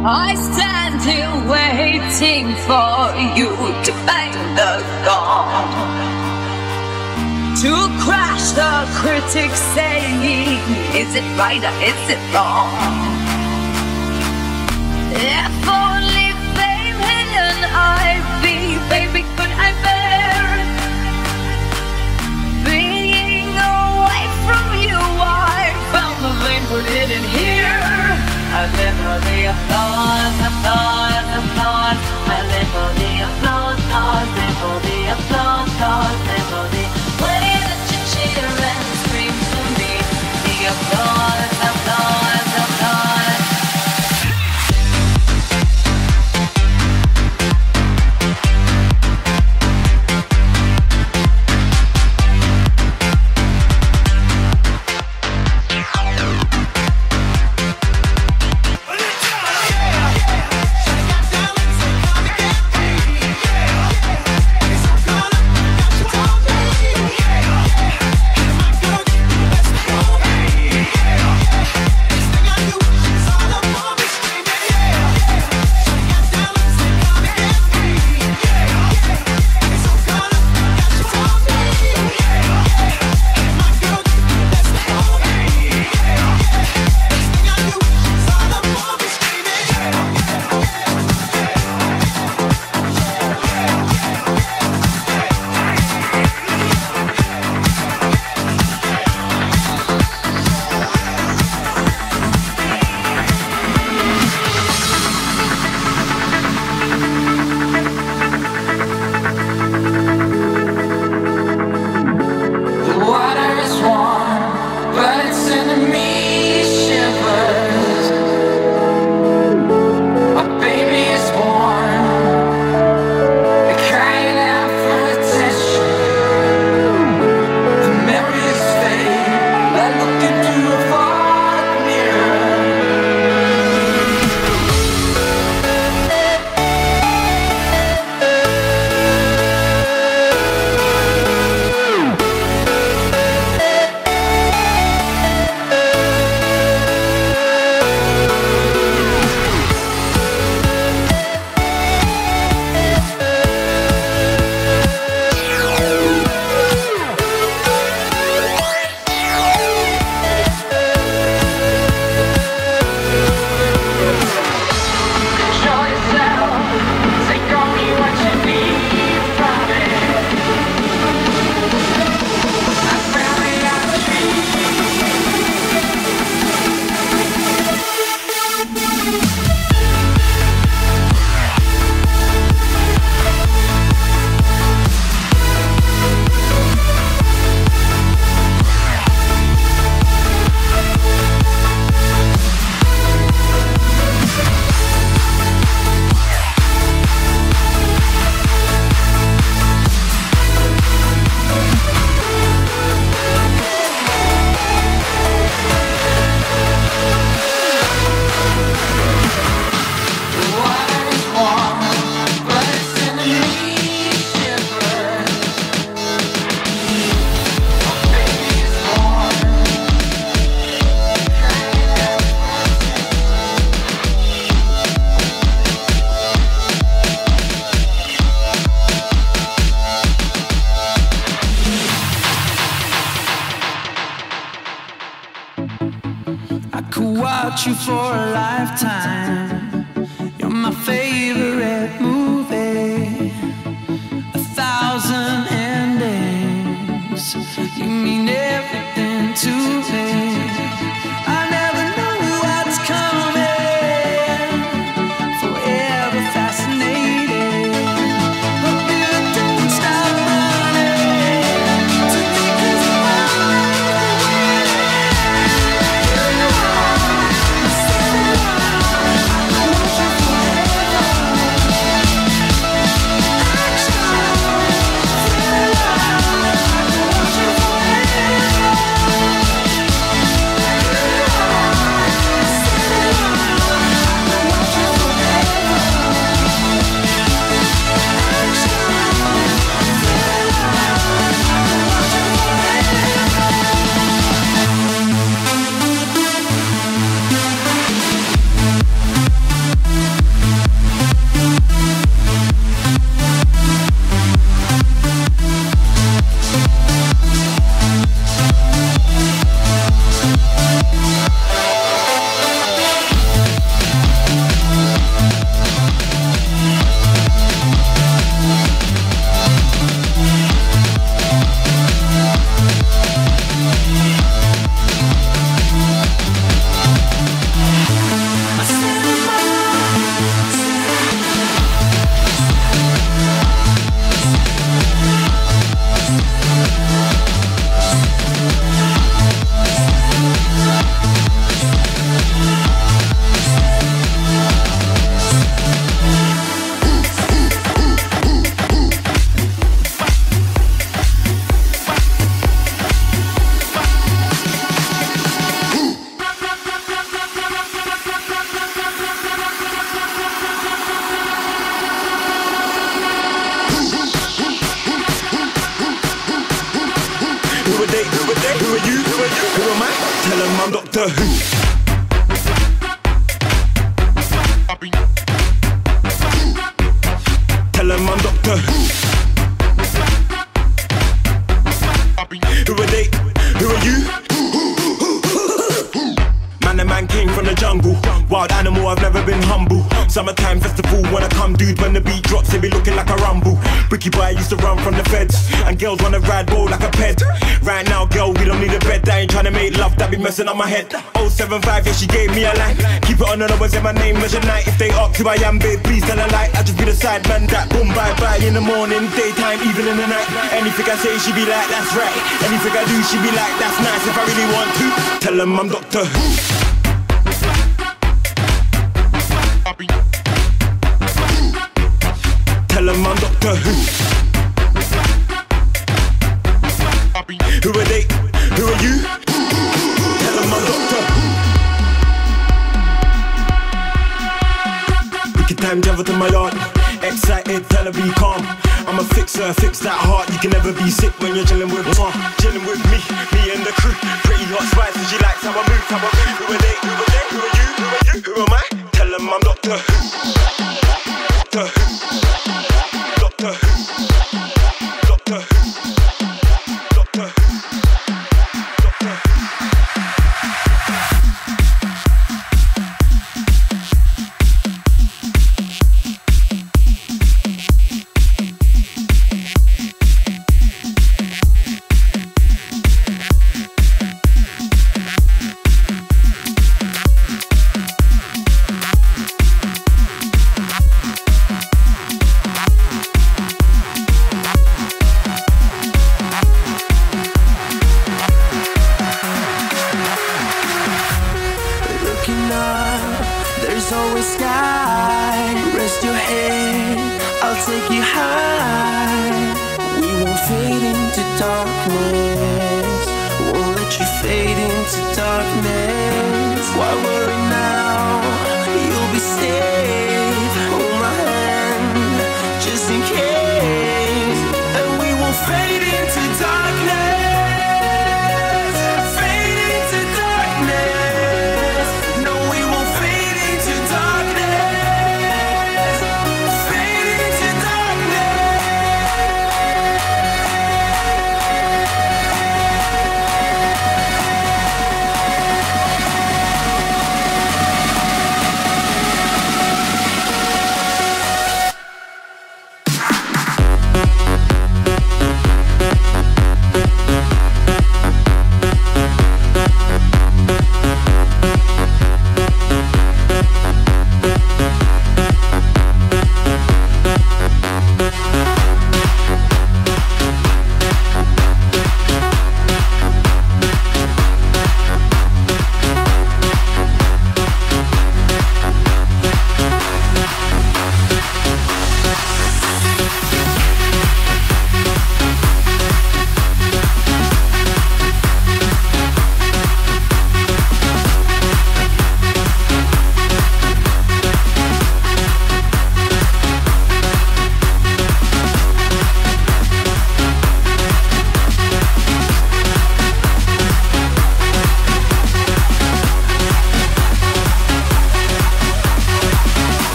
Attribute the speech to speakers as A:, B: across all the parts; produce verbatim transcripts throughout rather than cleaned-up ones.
A: I stand here waiting for you to bang the gong, to crash the critics saying, is it right or is it wrong? If only fame and I'd be, baby, could I bear being away from you? I found the lane, put it in here. I live for the applause, applause, applause. I live for the applause, applause, live for the applause, applause, live for the way that you cheer and scream to me. The applause, applause, applause.
B: watch you for a lifetime. You're my favorite movie. A thousand endings. You mean everything to me. I never know what's coming. Forever fascinated. Hope you don't stop running to me, 'cause I'm
C: Who are you? Who are you? Who am I? Tell them I'm Doctor Who. Tell them I'm Doctor Who. Who are they? Who are you? Man, the man came from the jungle. Wild animal, I've never been humble. Summertime festival, when I come, dude, when the beat drops, they be looking like a rumble. Bricky boy used to run from the feds, and girls wanna ride ball like a ped. Right now, girl, we don't need a bed. I ain't tryna make love, that be messing up my head. oh seven five, yeah, she gave me a line. Keep it on the numbers, and my name is Night. If they ask who I am, babe, please tell a lie. I just be the side man that boom, bye bye. In the morning, daytime, even in the night. Anything I say, she be like, that's right. Anything I do, she be like, that's nice. If I really want to, tell them I'm Doctor Who. Tell them I'm Doctor Who. Who are they? Who are you? Tell them I'm Doctor Who. Wicked time, travel to my yard. Excited, tell her be calm. I'm a fixer, fix that heart. You can never be sick when you're chilling with me. Chilling with me, me and the crew. Pretty hot spice, and she likes how I move, how I move. Who are they? Who are they? Who are you? Who are you? Who am I? Tell them I'm Doctor Who. Doctor Who. Doctor Who. Doctor Who. Doctor Who. Doctor Who.
B: There's always sky. Rest your head, I'll take you high. We won't fade into darkness. Won't let you fade into darkness. Why worry now? You'll be safe. Hold my hand, just in case. And we won't fade into darkness.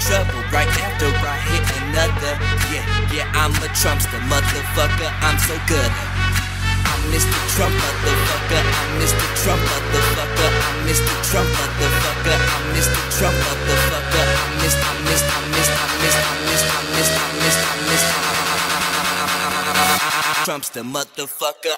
D: trouble right after I hit another. Yeah, yeah, I'm a Trumpster, motherfucker, I'm so good. I'm Mister Trump, motherfucker, I'm Mister Trump, motherfucker, I'm Mister Trump, motherfucker, I'm Mister Trump, motherfucker, I'm Mister, I'm Mister, I'm Mister, I'm Mister, I'm Mister, I'm Mister, I'm Mister, I'm Mister, Trumpster, motherfucker.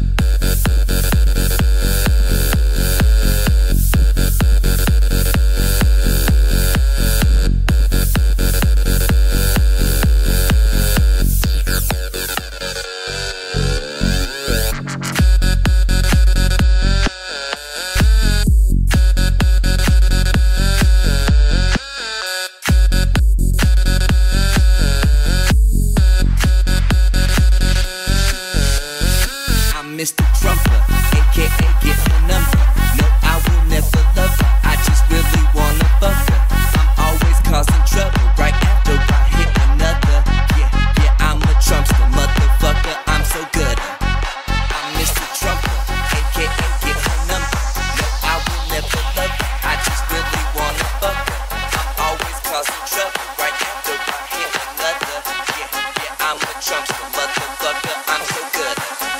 D: Mister Trumper, aka get her number. No, I will never love her, I just really wanna fuck her. I'm always causing trouble right after I hit another. Yeah, yeah, I'm a Trumpster, motherfucker, I'm so good. I'm Mister Trumper, aka get her number. No, I will never love her, I just really wanna fuck her. I'm always causing trouble right after I hit another. Yeah, yeah, I'm a Trumpster, motherfucker, I'm so good.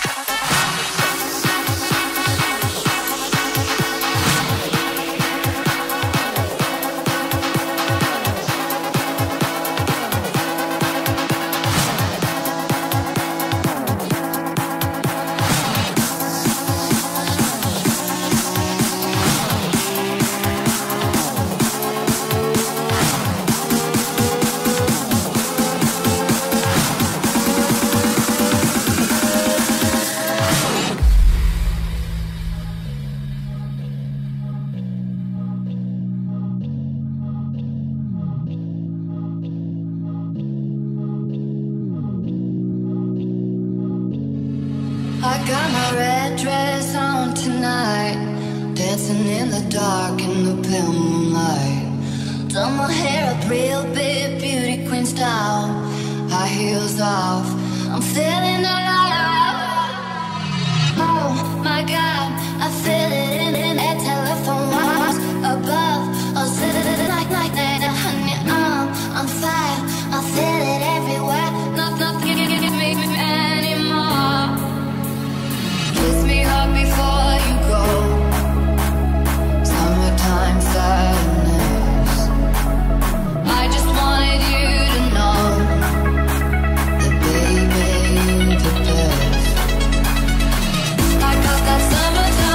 E: I got my red dress on tonight, dancing in the dark in the pale moonlight. Done my hair up real big, beauty queen style, high heels off, I'm feeling alive. Oh my God, I feel it in, in that telephone wires above. Oh, sitting like like that, honey, I'm on fire. I feel it everywhere, not nothing can get me anymore. Kiss me hard before you go. Summertime sadness. I just wanted you to know that baby, you're the best. I got that summertime.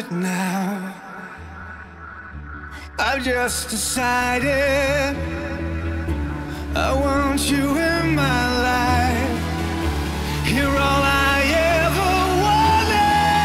B: now. I've just decided I want you in my life. You're all I ever wanted.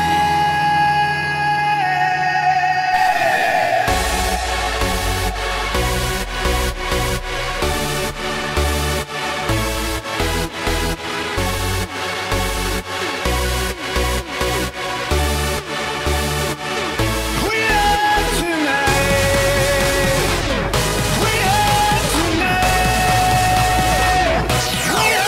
B: We are tonight. We are tonight. We are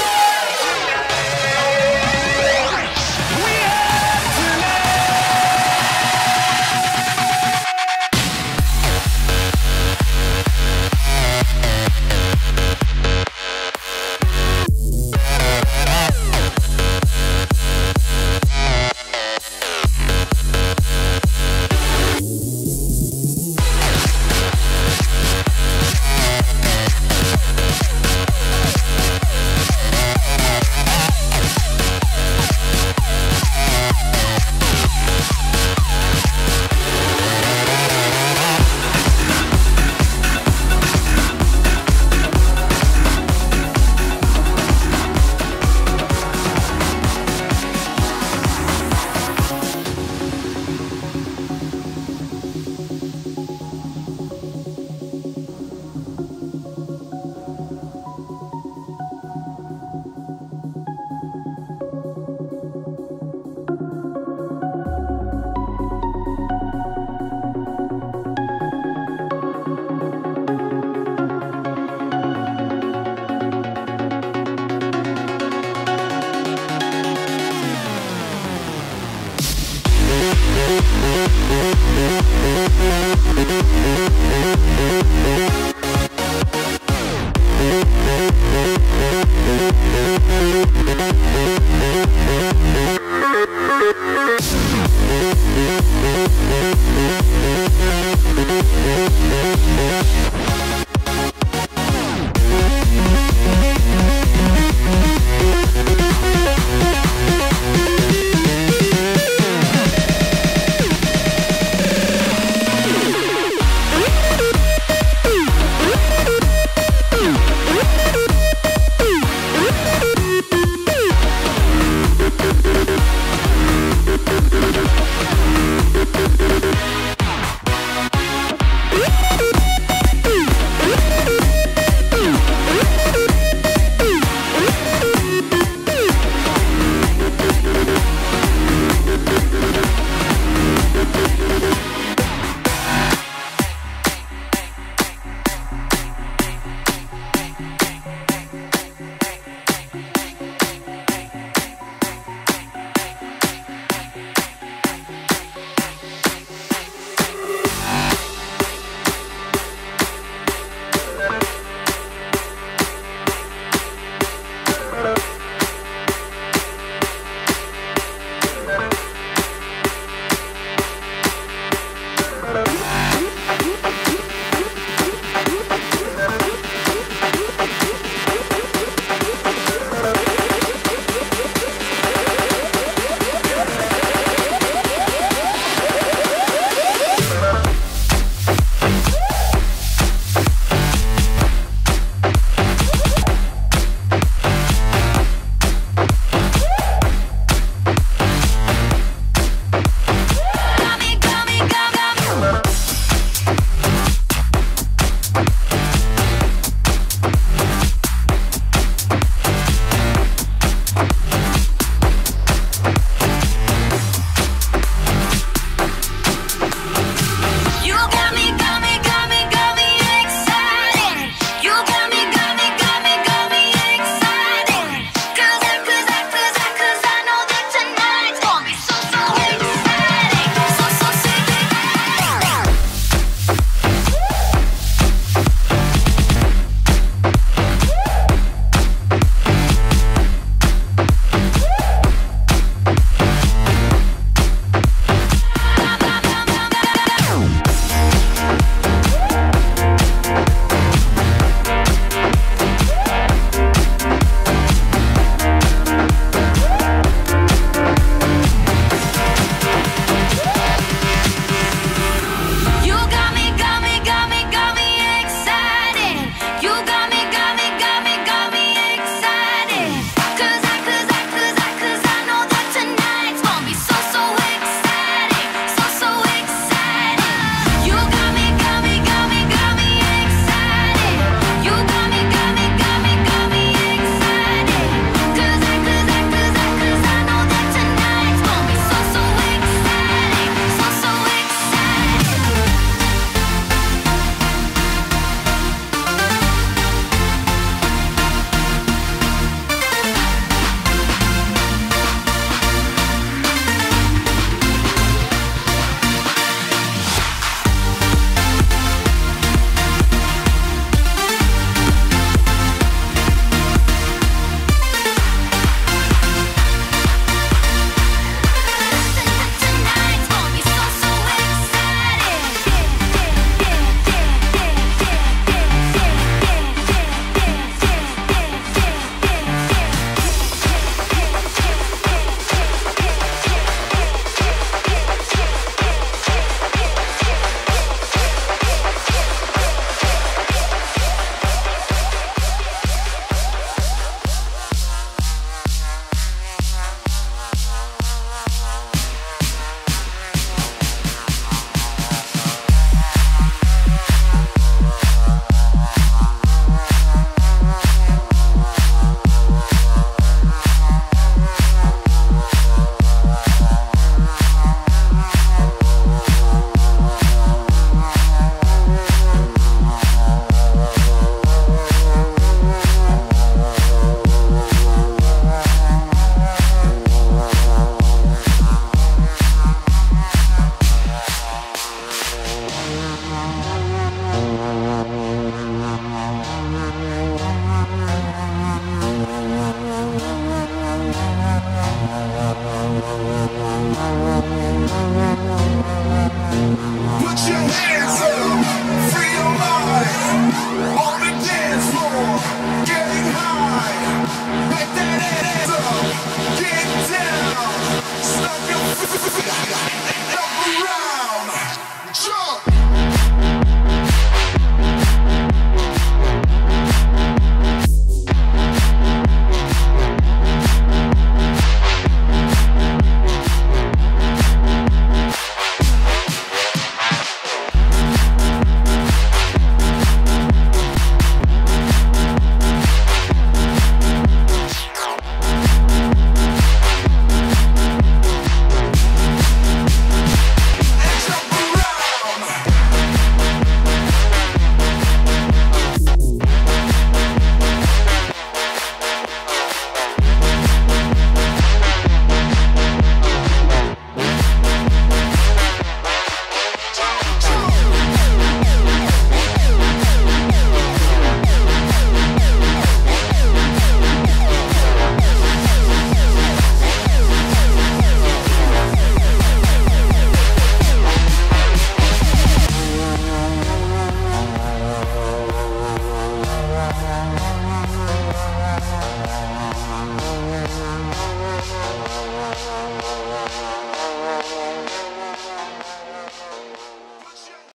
A: Where